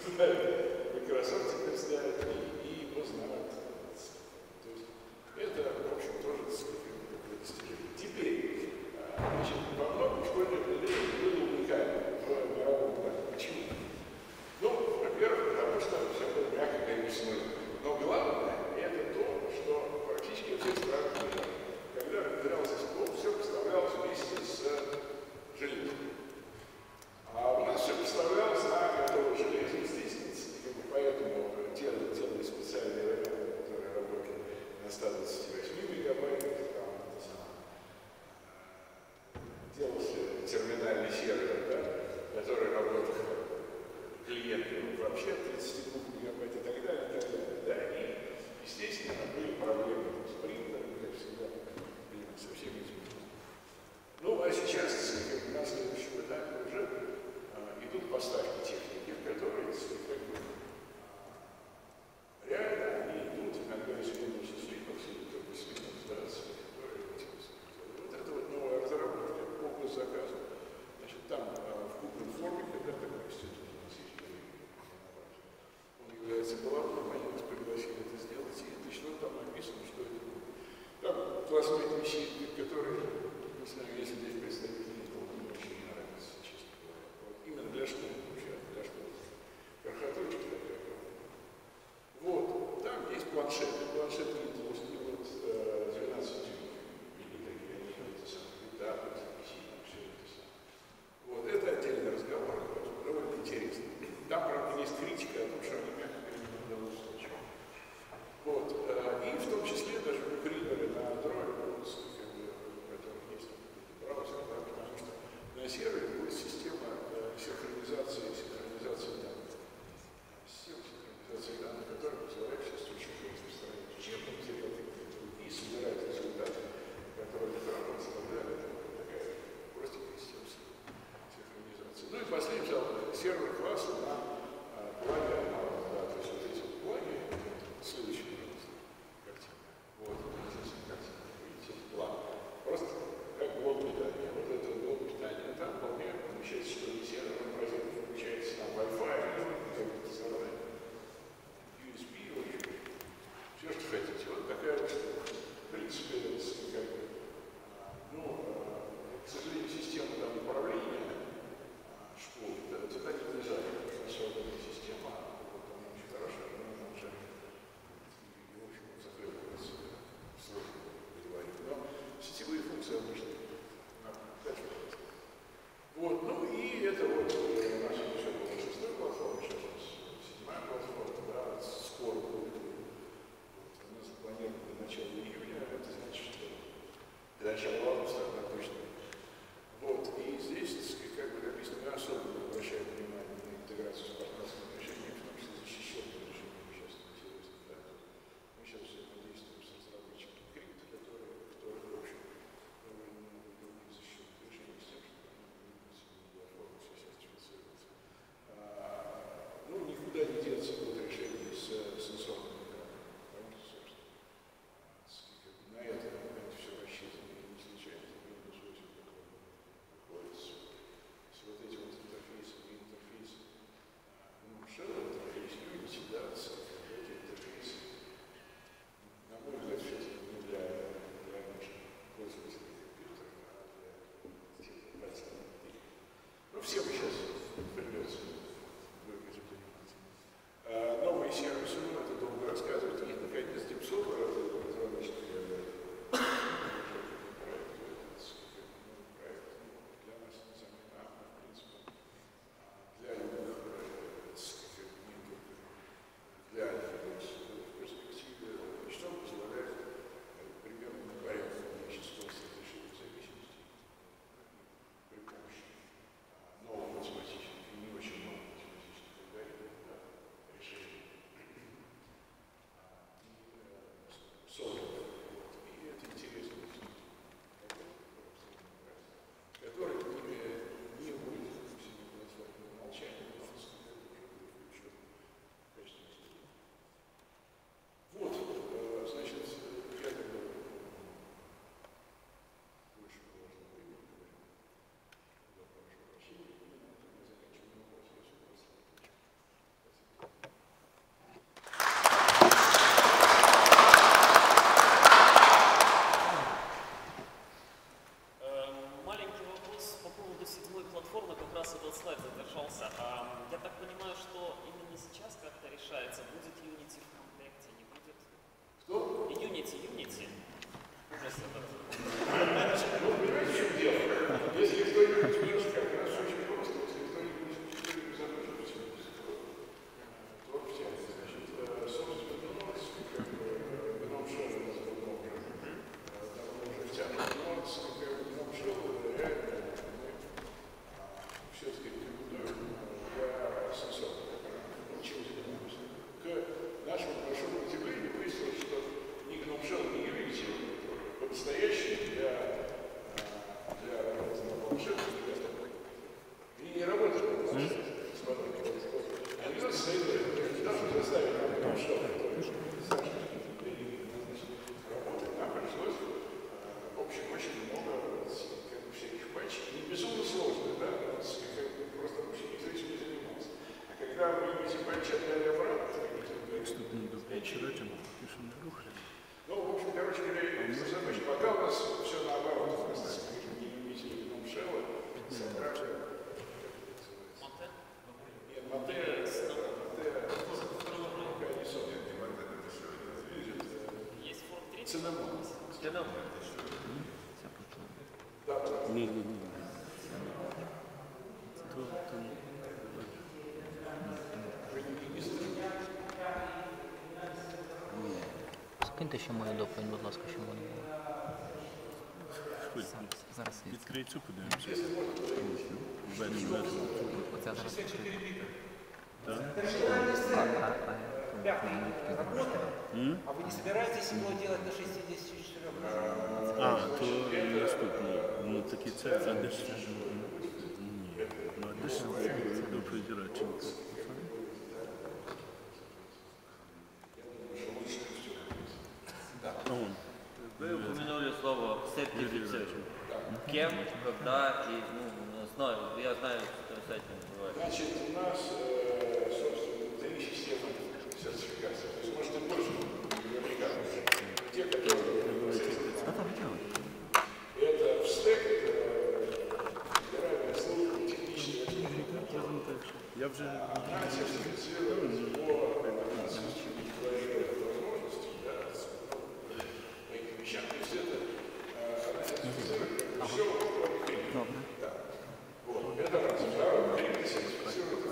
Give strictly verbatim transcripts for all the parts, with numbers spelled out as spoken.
ставят Microsoft, теперь ставят и, и его знают. То есть это, в общем, тоже такое достижение. Теперь, значит, во многом школьное определение было уникально в мировом плане. Почему? Ну, во-первых, потому что все было мягко, конечно, но главное это то, что практически во всех странах мира, когда определялся стол, все поставлялось вместе с железом. А у нас все поставлялось на готовое железо, естественно, поэтому делали, делали специальные варианты, которые работали на ста двадцати восьми мегабайтах, там, делался терминальный сервер, да, который работал клиентам вообще тридцать два мегабайт и так далее, и так далее. Да, и, естественно, были проблемы с принтером, как всегда, со всеми этими. Ну, а сейчас, как на следующем этапе уже а, идут поставки техники, в которые, как бы, реально они идут, иногда из Windows Linux, или только с Linux, да, с которые вот это вот новая разработка по госзаказу. Значит, там а, в крупном форме, когда такой институт у нас есть, он является главным, они нас пригласили это сделать, и точно там написано, что это будет. Там классные вещи, которые, не знаю, если здесь представители, то мне очень не нравится, честно говоря. Вот, именно для школы, вообще, для школы. Верхоточка такая. Вот, там есть планшеты, планшеты не толстые, вот двенадцать дюймов, или такие, они это самое, да, вот, все это самое. Вот, это отдельный разговор, довольно интересно. Там, правда, есть критика о том, что они мягко не удалось случайно. Вот, и в том числе даже букридеры на Android, которые есть браузер, да, потому что на сервере будет система синхронизации, синхронизации данных. Система синхронизации данных, которая позволяет сейчас очень распространять учебные материалы и собирать результаты, которые легко представляют такая простенькая система синхронизации. Ну и последний жалоб, сервер класса на плаги аналог, да, то есть вот эти вот плаги, следующий, пожалуйста, картинка. Вот, здесь картинка, видите, план. Просто как блок питания. Вот этот блок питания, там вполне помещается, что не сервер, он розетка включается на Wi-Fi, как-то самое, ю эс би, в общем, все, что хотите. Вот такая вот штука. В принципе, как бы, ну, к сожалению, система там управления школы, да, туда не влезает, потому что особенная система, вот она очень хорошая, но она уже, и, в общем, закрывается сложно, говорю. Но сетевые функции обычно. Дальше, пожалуйста. Вот, ну и это вот наша еще была шестая платформа, сейчас у нас седьмая платформа, да, вот скоро будет. Вот, у нас запланировано до начала июня, это значит, что до начала августа она точно. Вот, и здесь, как бы написано, мы особенно обращаем внимание на интеграцию с партнерскими решениями, в том числе защищенными решениями общественных сервисов. Да. Мы сейчас взаимодействуем с разработчиками крипто, которые, которые, в общем, довольно многие защищенные решения с тем, что они будут оформить все сертифицироваться. А, ну, никуда не деться от решений с сенсорными экранами. Потому что, собственно, на это, на это все рассчитано, и не случайно, Windows восемь такой выходит с, с вот этим вот интерфейсом и интерфейсом. Ну, Shell интерфейс, Unity, да, с эти интерфейсы. На мой взгляд, все-таки не для, для наших пользователей компьютеров, а для тех пользователей. Ну, всем сейчас придется в итоге заниматься. исследовать, даже заставить там что-то, работать, нам пришлось, в общем, очень много как бы, всяких патчей. Не безумно сложно, да, просто вообще никто этим не занимался. А когда мы эти патчи отдали обратно, ну, в общем, короче говоря, пока у нас все наоборот, у нас не любители Номшелла, Сократа. Нет, Матея, Матея, Есть фонд три? Цинамон. Цинамон. Да, да. Не, не, не. Скиньте ще мою доповідь, будь ласка, щоб воно було. Зараз є. Відкрий цю, подивимося. Введемо. Оця зараз відкрита. А вы не собираетесь его делать на шестидесяти четырёх? А, то наступний. Ну такі це, а де ж? Ні. Ну а де ж доповідь Радченко? А он. Вы упомянули слово сертифицировать. Кем, когда и ну, на основе. Я знаю, что с этим бывает. Значит, у нас, э, собственно, три системы сертификации. То есть, может, и больше американцев. Те, которые это в стек, это федеральная служба технического сертификата. Я вже Она сертифицирует по возможности, да, по этим вещам. То есть это она сертифицирует все вокруг клиники. Да. Вот. Это раз. Второе. Клиника сертифицирует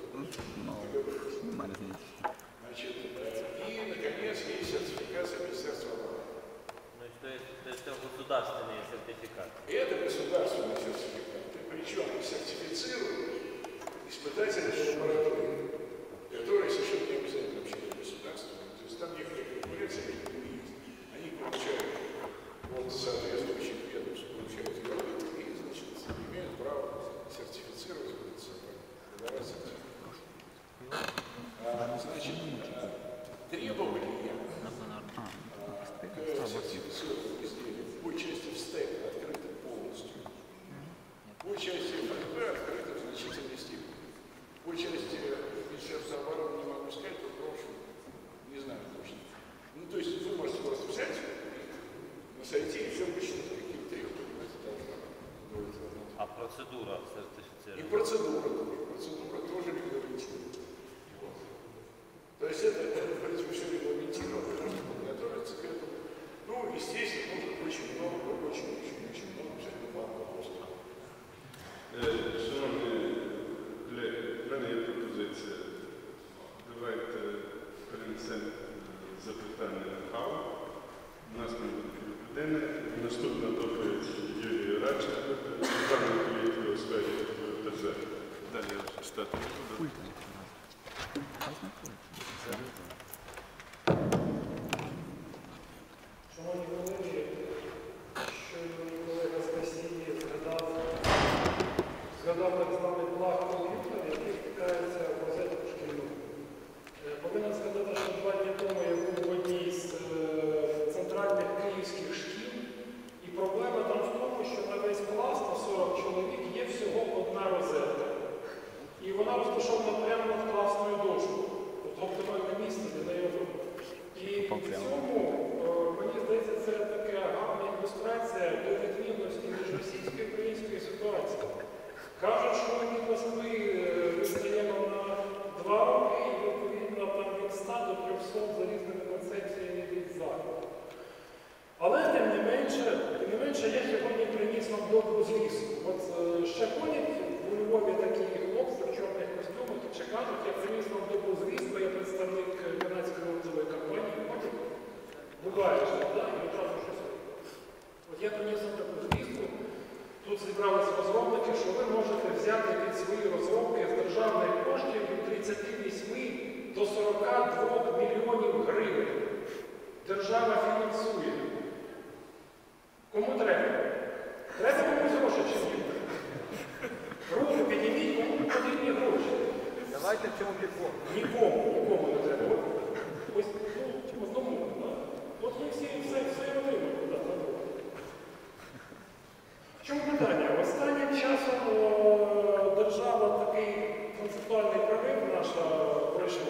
Значит, и, наконец, есть сертификация Министерства обороны. Ну, то есть, то есть это государственные сертификаты. И это государственный сертификат. Причем сертифицируют испытатели лаборатории, которые совершенно не обязательно вообще государственные. То есть там некоторые конкуренции между ними есть. Они получают от соответствующих ведомств, получают гранты и, значит, имеют право сертифицировать, выдавать сертификат. А, значит, требования к сертифицированным изделиям по части в стек открыты полностью. По части ФСБ открыты в значительной степени. По части Министерства обороны не могу сказать, потому что не знаю точно. Ну, то есть вы можете просто взять на сайте и все вычислить, какие требования это должно быть. А процедура И сертифицирования? процедура тоже. Процедура тоже регламентирует. Вот. То есть это, это в принципе, все регламентировано, нужно подготовиться к этому. Ну, естественно, нужно очень много, очень-очень-очень много всяких вопросов. Шановні колеги, в мене є пропозиція. Давайте перенесемо запитання на хаву. У нас не буде людини. Наступна доповідь Юрія Радченка, державної політики у сфері ТЗ. Далі я читати не буду. Шановні колеги, що колега з Росії згадав, згадав так званий плаг комп'ютер, який втикається в розетку шкільну. Повинен сказати, що два дні тому я був в одній з центральних київських шкіл, і проблема там в тому, що на весь клас, на сорок чоловік, є всього одна розетка. І вона розташована прямо над класною дошкою. Тобто оптимальне місце для неї робити. І в цьому, мені здається, це така гарна ілюстрація до відмінності між російською і українською ситуацією. Кажуть, що ми від Москви відстаємо на два роки і, відповідно, там від ста до трьохсот за різними концепціями від Заходу. Але, тим не менше, тим не менше, я сьогодні приніс вам добру звістку. От ще ходять у Львові такі хлопці в чорних костюмах, чи кажуть, я приніс вам добру звістку, я представник канадської урядової компанії, ходять, буває, що так, і одразу щось. От я приніс вам таку звістку, тут зібралися розробники, що ви можете взяти під свої розробки з державних коштів від тридцяти восьми до сорока двох мільйонів гривень. Держава фінансує. Кому треба? Треба комусь гроші чи ні? Руку підніміть, кому потрібні гроші. Давайте в чому підбор. Нікому, нікому не треба. От, ось, ну, одному, да? От ми всі все, все отримали, да, да, да. В чому питання? Останнім часом о, держава такий концептуальний прорив наша пройшла.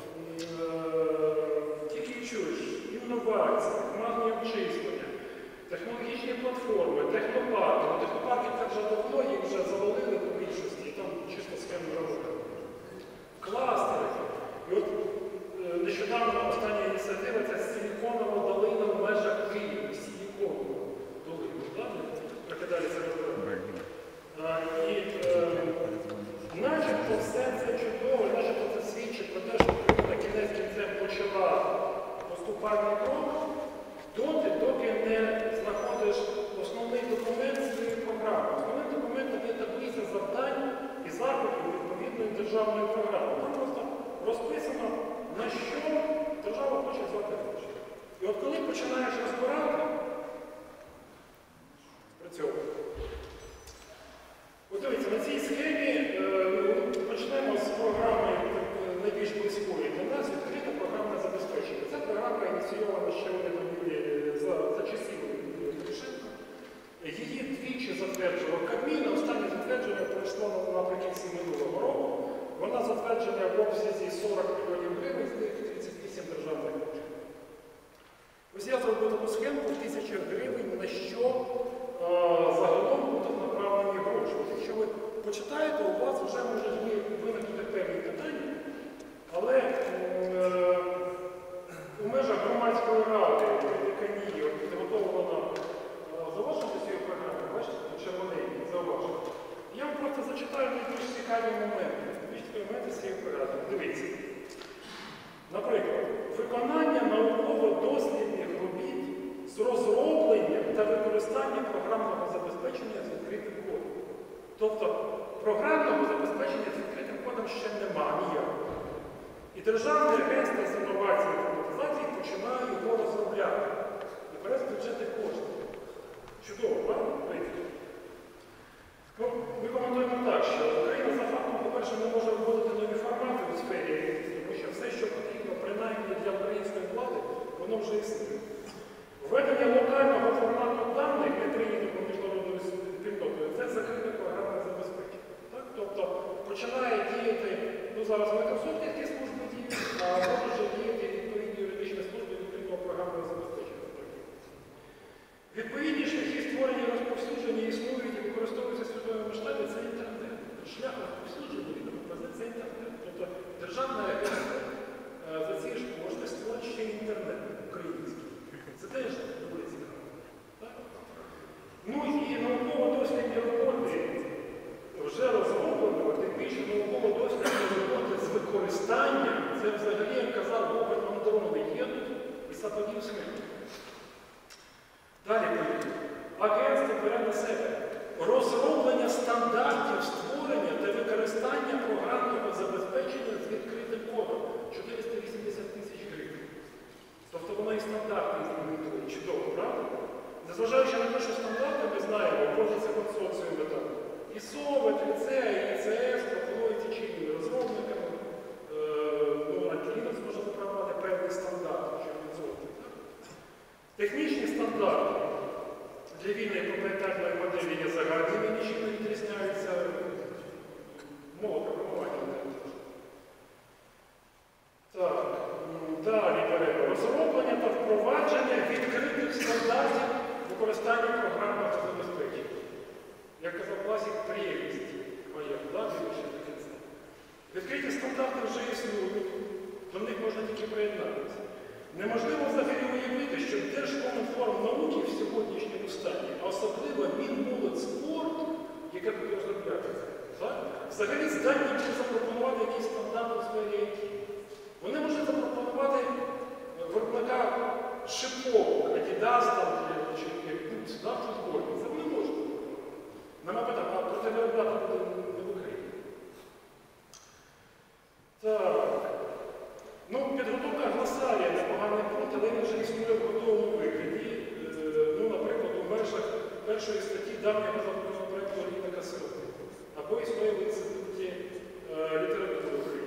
Е, Тільки чуєш, інновації, магні обчислення, технологічні платформи, технопарки. Ну, технопарки так вже давно, їх вже завалили по більшості, і там чисто схеми роботи. Кластери. І от е, нещодавно остання ініціатива – це силіконова долина в межах Києва. Силіконова долина. Так? Трохи далі це розберемо. І е, начебто все це чудово, начебто це свідчить про те, що Україна кінець кінцем почала поступальний крок, доти, доки не знаходиш основний документ своєї програми. Основним документом є таблиця завдань і заходів відповідної державної програми. Там просто розписано, на що держава хоче звати гроші. І от коли починаєш розбирати, спрацьовує. От дивіться, на цій схемі е, почнемо з програми найбільш близької для нас, відкрита програмне забезпечення. Ця програма ініційована ще урядом Юлії за, за часів Юлії Тимошенко. Її двічі затверджував Кабмін, а останнє затвердження пройшло наприкінці минулого року. Вона затверджена в обсязі сорок мільйонів гривень, з них тридцять вісім державних коштів. Ось я зробив таку схему в тисячі гривень, на що е, загалом будуть направлені гроші. Якщо ви почитаєте, у вас вже можуть виникнути певні питання, але е, у межах громадської ради, деканії, підготовлено зауваження до цієї програми, бачите, червоний зауваження. Я вам просто зачитаю найбільш цікаві моменти. Найбільш цікаві моменти з цієї програми. Дивіться. Наприклад, виконання науково-дослідних робіт з розробленням та використанням програмного забезпечення з відкритим кодом. Тобто програмного забезпечення з відкритим кодом ще немає ніякого. І Державне агентство з інновацій і автоматизації починає його розробляти. І бере з бюджетних коштів. Чудово, правда? Ну, ми коментуємо так, що Україна за фактом, по-перше, не може вводити нові формати у сфері, тому що все, що потрібно, принаймні для української влади, воно вже існує. Введення локального формату даних, не прийнятого міжнародною спільнотою, це закрите програмне забезпечення. Так? Тобто починає діяти, ну зараз майкрософтівські служби діють, а може вже діяти відповідні юридичні служби відповідного програмного забезпечення. Відповідні шляхи створення і розповсюдження існують і використовуються в світовому масштабі – це інтернет. Шлях розповсюдження – це інтернет. Тобто державне агентство за ці ж кошти створить ще інтернет український. Це теж дуже цікаво. Так? Ну і науково-дослідні роботи вже розроблені, тим більше науково-дослідні роботи з використанням, це взагалі, як казав Богдан Андроновий, єдуть і сатанів смерть. Далі поїду. Агентство бере на себе розроблення стандартів створення та використання програмного забезпечення з відкритим кодом чотириста вісімдесят тисяч гривень. Тобто воно і стандарти змінює. Чудово, правда? Незважаючи на те, що стандарти, ми знаємо, обходяться консорціуми там. І СОВЕТ, ліцеї, і ЦС пропонуються чинними розробниками. Е, ну, Антиліна зможе запровадити певні стандарти, що відзовувати. Технічні стандарти для вільної проприєтарної моделі є загальними, нічим не відрізняються. Мова програмування. Так, далі беремо розроблення та впровадження відкритих стандартів використання програмного забезпечення. Як казав класик, приємність моя, так, більше до кінця. Відкриті стандарти вже існують, до них можна тільки приєднатися. Неможливо взагалі уявити, що Держкомінформ науки в сьогоднішньому стані, а особливо Мінмолодьспорт, яке буде розробляється, взагалі здатні будуть запропонувати якісь стандарти у сфері ай ті. Вони можуть запропонувати виробника шиповок, Adidas чи Boots, да, футбольні. Це вони можуть. Нема питання, а проте виробляти буде не в Україні. Так. Ну, підготовка гласарія непоганий пункт, але він вже існує в готовому вигляді. Ну, наприклад, у межах першої статті давнього законопроекту Ліна Касироти. Або існує в інституті літератури України.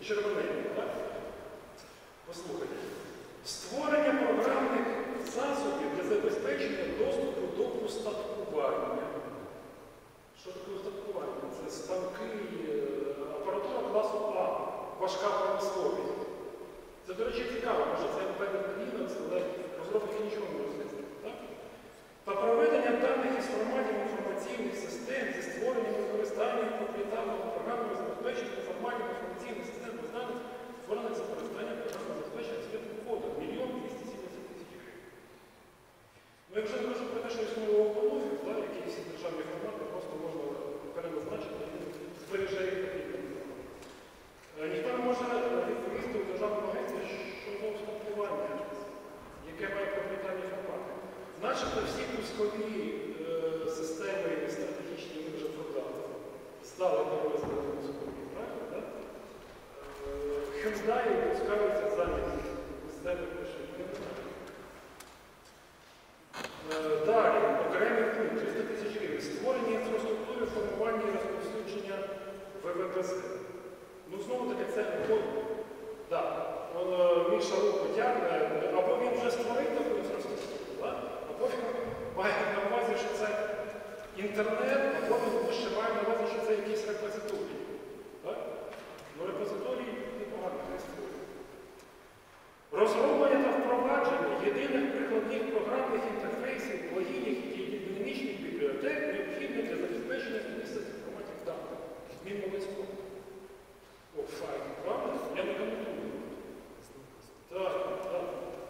червоненькі, так? Послухайте. Створення програмних засобів для забезпечення доступу до устаткування. Що таке устаткування? Це станки, апаратура класу А, важка промисловість. Це, до речі, цікаво, тому що це певний клінок, але розробники нічого не розказують. Та проведення даних із форматів інформаційних систем зі створенням і використанням проприєтарного програмного забезпечення форматів інформаційних систем без даних, створених за використанням програмного забезпечення світовим кодом. Мільйон двісті сімдесят тисяч гривень. Ну, якщо не кажу про те, що існує оголовів, які всі державні формати просто можна переназначити і збереження. Ніхто не може відповісти у державному агентстві щодо устаткування, яке має проприєтарні формати. Начебто всі пускові е, системи стратегічні ми вже продали. Стали перевезли на пускові, правильно? Да? Е, Hyundai пускаються замість системи поширення. Е, далі, окремий пункт, триста тисяч гривень. Створення інфраструктури, формування і розповсюдження ВВПЗ. Ну, знову таки, це так, Міша руку тягне, або він вже створив таку інфраструктуру, да? Або він має на увазі, що це інтернет, або він ще має на увазі, що це якісь репозиторії. Так? Ну, репозиторії непогано не створюють. Розроблення та впровадження єдиних прикладних програмних інтерфейсів, плагінів і динамічних бібліотек необхідних для забезпечення статистики форматів даних. Змін мовицького. О, файн, правда? Я не коментую. Так, так.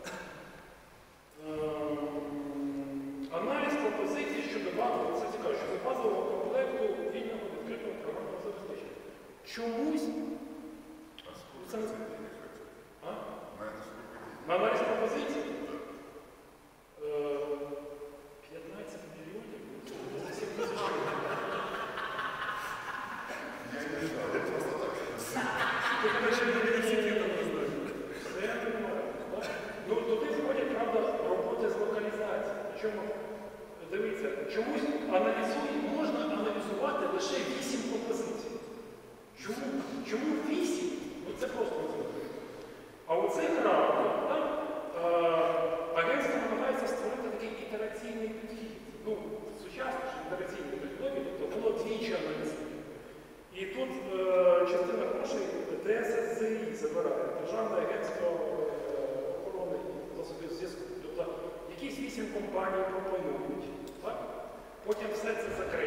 Аналіз пропозицій щодо базового, це цікаво, щодо базового комплекту вільного відкритого програмного забезпечення. Чомусь... Це не знаю. А? На аналіз пропозицій? п'ятнадцять мільйонів? За сім тисяч гривень. Ну, туди входять, правда, роботи з локалізації. Причому, дивіться, чомусь аналізує, можна аналізувати лише вісім пропозицій. Чому? Чому вісім? Ну це просто розуміє. А у цих рамках агентство намагається створити такий ітераційний підхід. Ну, сучасний ж ітераційний підхід, тобто було двічі аналізів. І тут е, частина грошей Д С З І забирає, Державне агентство охорони засобів зв'язку. Тобто якісь вісім компаній пропонують, так? Потім все це закрито.